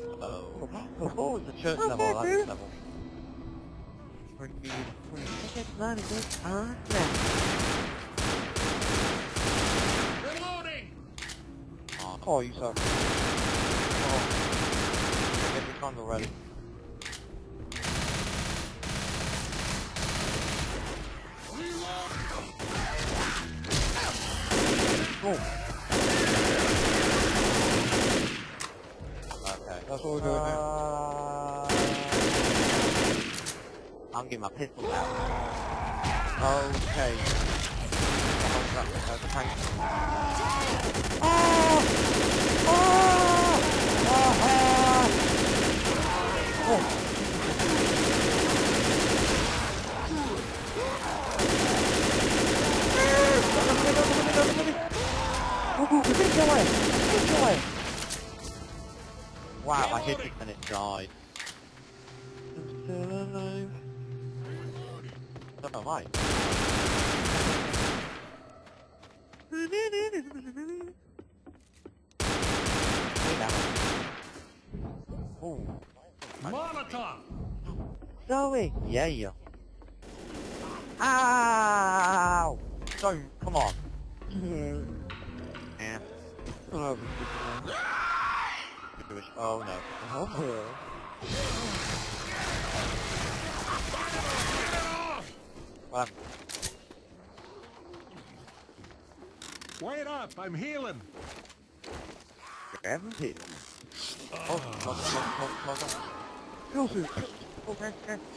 Oh, it's a church level, I like this level. Reloading! Oh, you suck. Oh. Get your condor ready. Oh. Okay, that's what we're doing here. I'm getting my pistol out. Okay. That's a tank. Oh! Oh! Oh! Wow, I hit it and it died. I'm still alive. Oh, right. Oh. Molotov! Zoe! Yeah, yeah. Ow! Don't, come on. Yeah. Oh no. Oh. What? Wait up, I'm healing. Gravity. Oh, close. Filthy. Okay.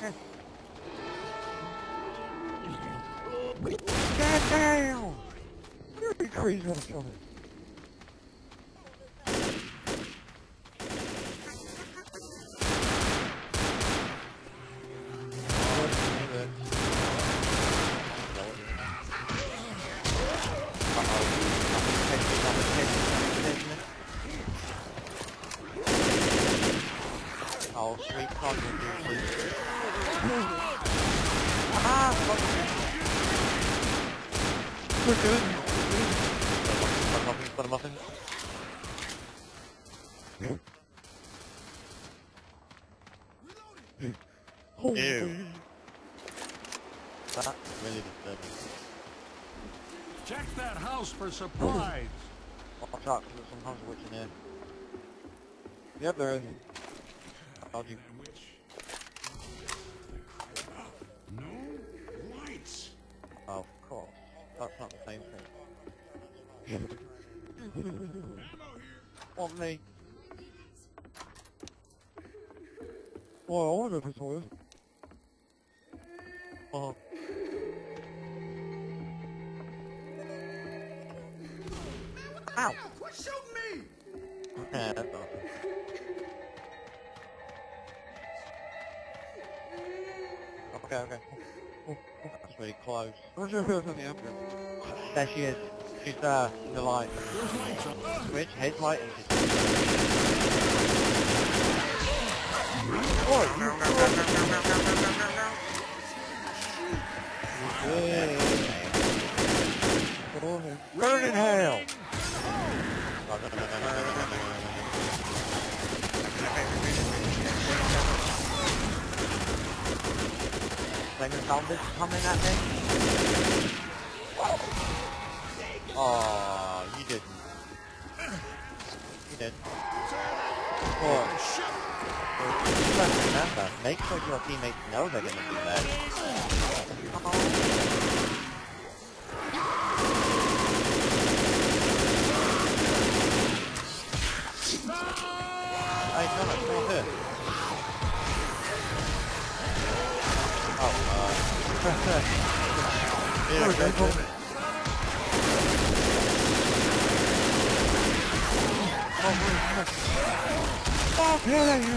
Stand down! You're crazy when I'm coming. Oh, sweet content, please. We're good. Put a muffin. Ew. That really disturbing. Check that house for supplies. Watch out, because there's some hunters witching in. Yep, there is. How'd you? No lights. Oh, of course. That's not the same thing. Want me? Well, I wonder if it's all. Oh. Ow! Quit shooting me! Yeah, that's awesome. Okay. That's really close. Where's your first on the upgrade? There she is. She's in the light. Switch, head light, and she's... Oh, burn in hell! Flaming zombies coming at me. Oh, you didn't. You did. Well, remember, make sure your teammates know they're going to do that. Hey, John, it's all here. Oh, yeah, okay. Oh, yeah, you.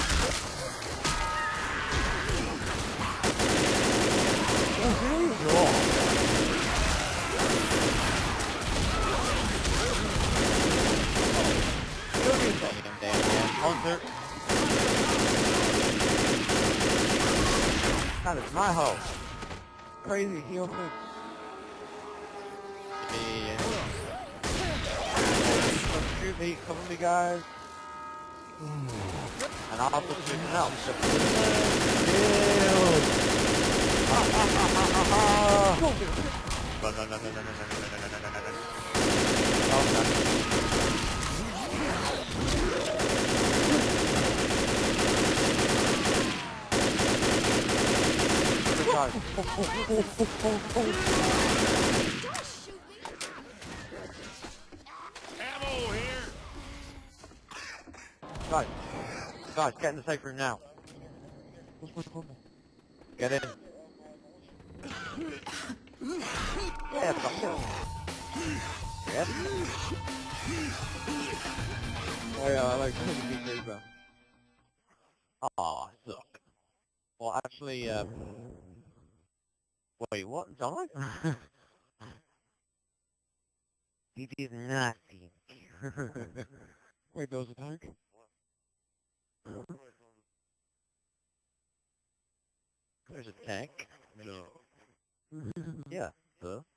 Oh, here you go. Hunter. That is my hole. Crazy heel foot. Yeah. Don't shoot me, cover me, guys. And I'll put something else. No, no, no, no, no, no, no, no, no, no, no, no. Ammo here. Guys, get in the safe room now. Get in. Yeah, fuck it. Yes. Oh yeah, I like Cookie Reaper. Aw, suck. Well, actually, wait, what? Don't I? It is nothing. Wait, there was a tank? There's a tank? No. Yeah, huh?